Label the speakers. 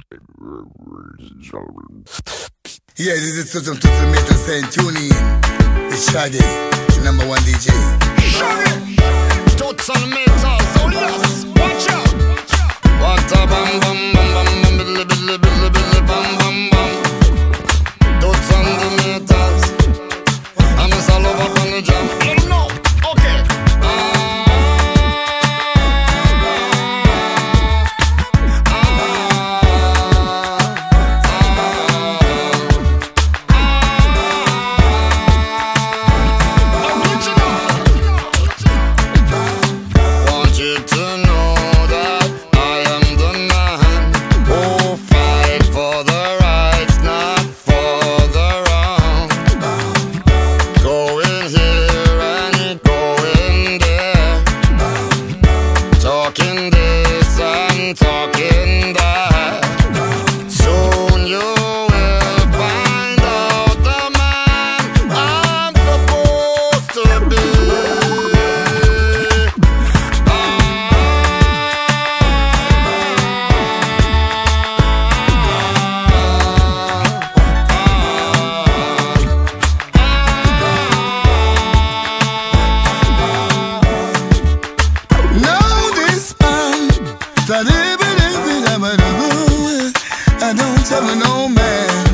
Speaker 1: Yeah, this is Susan to Meter saying tune in. It's Shaggy, the number one DJ.
Speaker 2: Shaggy! Toots on the meter, so yes, watch out! What a bam bam bam bam bam, billy billy billy billy bam bam bam. Toots on the meters, and it's all over on the jam. You know, okay. Talking this and talking that. Soon you will find out the man I'm supposed to be.
Speaker 1: I don't tell no man.